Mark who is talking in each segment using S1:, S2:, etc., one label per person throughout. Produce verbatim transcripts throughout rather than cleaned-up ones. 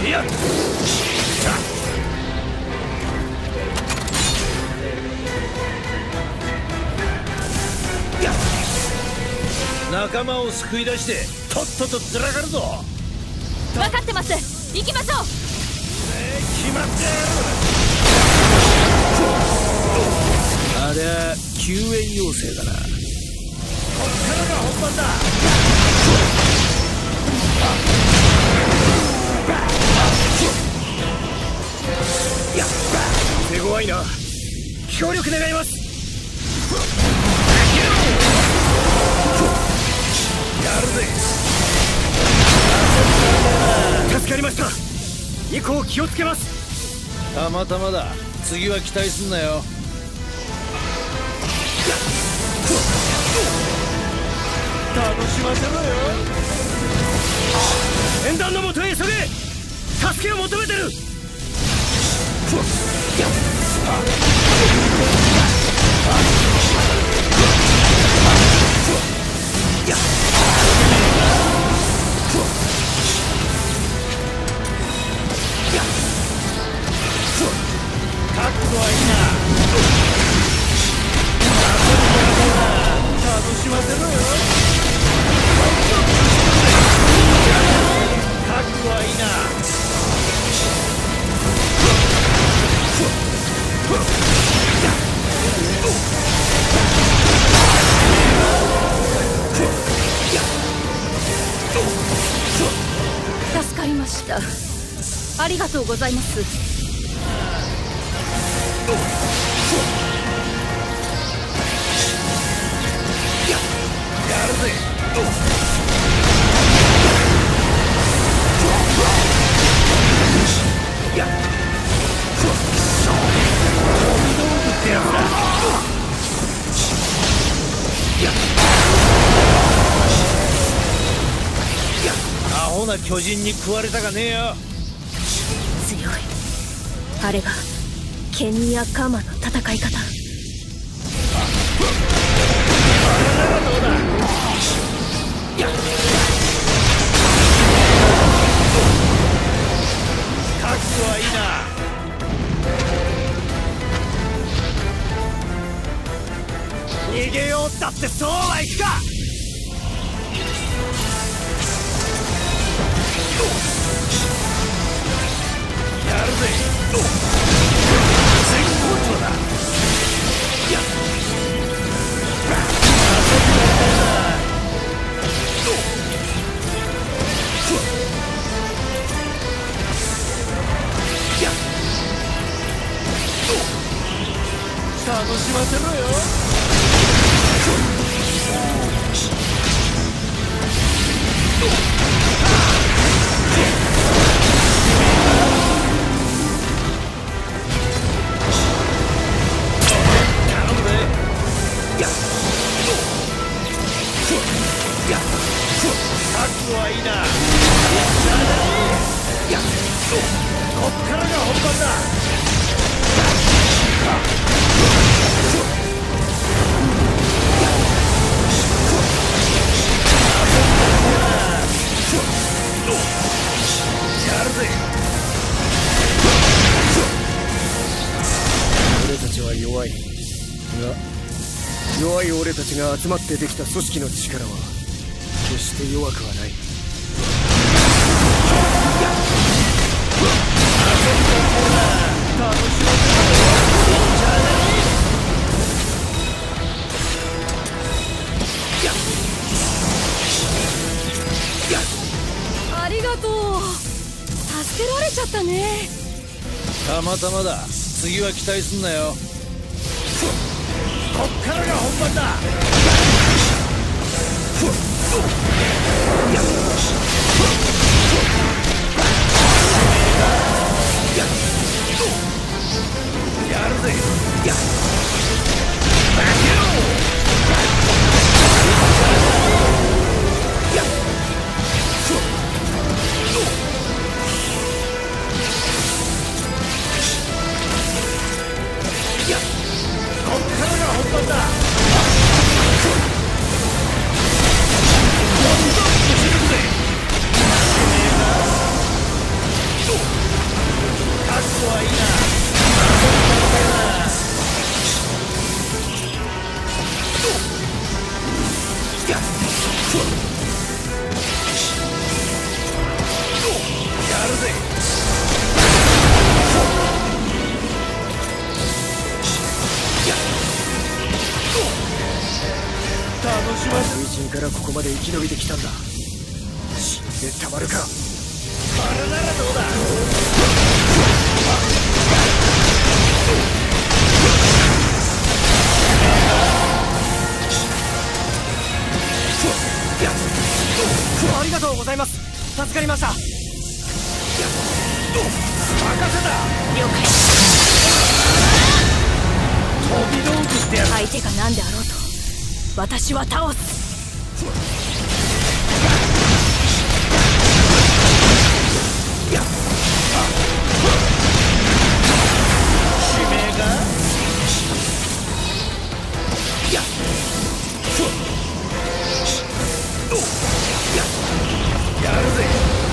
S1: やっ仲間を救い出してとっととずらかるぞ。
S2: 分かってます。行きましょう。
S1: えー、決まってやる。ありゃ救援要請だな。こっからが本番だ。手強いな。協力願います。やるぜ。助かりました。以降気をつけます。たまたまだ。次は期待すんなよ。楽しませろよ。演壇のもとへ急げ。助けを求めてる。覚悟はいいな。楽しませろよ。覚悟はいいな。
S2: 助かりました。ありがとうございます。
S1: やるぜ。やっってやつだ。アホな巨人に食われたかねえよ。
S2: 強い。あれがケニア・カマの戦い方。
S1: どうだ。覚悟はいいな。逃げようったってそうはいくか。やるぜ。絶好調だ。やっ楽しませろよ。頼むぜ。やっ覚悟はいいな。やっこっからが本番だ。やるぜ。俺たちは弱いが、弱い俺たちが集まってできた組織の力は決して弱くはない。楽しませろよ。
S2: ありがとう。助けられちゃったね。
S1: たまたまだ。次は期待すんなよ。こっからが本番だ。やるぜ。こっからが本番だ。どんどんぶち抜くぜ。 まで生き延びてきたんだ。死んでたまるか。あれならどうだ。ありがとうございます。助かりました。任せた。
S2: 了解。
S1: 飛び道具ってやつ。
S2: 相手が何であろうと私は倒す。
S1: 使命がやるぜ。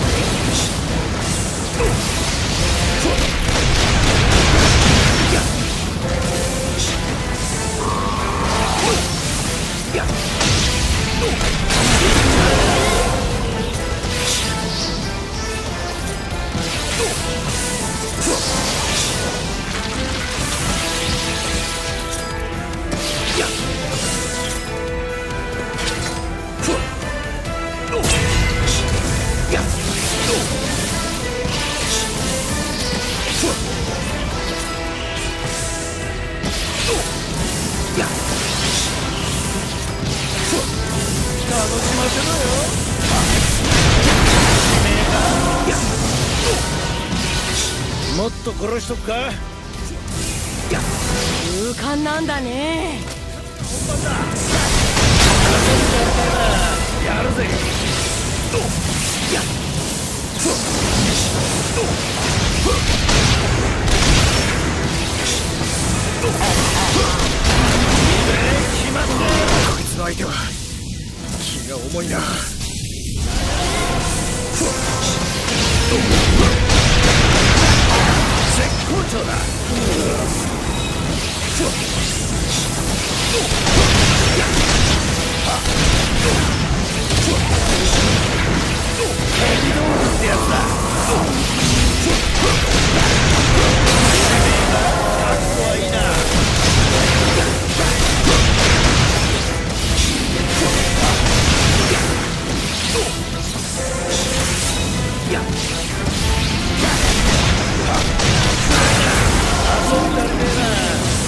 S1: もっと殺しとくか。
S2: 勇敢なんだね。
S1: 本番だ。やるぜ。決まった。こいつの相手は気が重いな。絶好調だ。飛び道具ってやつだ。かっこはいいな。遊んだるねえな。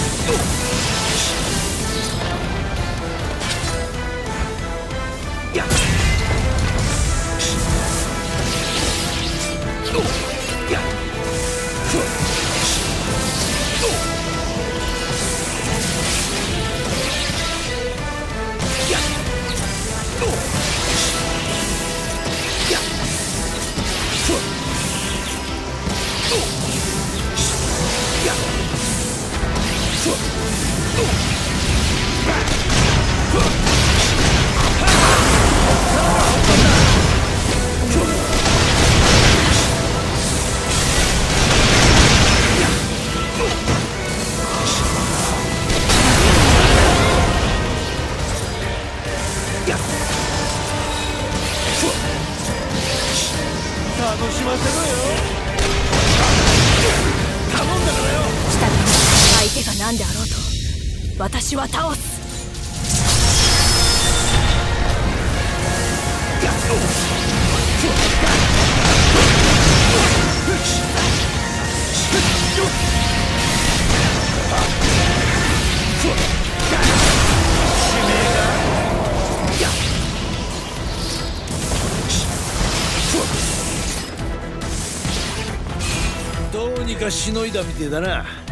S1: 楽しませろよ。頼んだからよ。
S2: 相手が何であろうと私は倒す。
S1: どうにかしのいだみてえだな。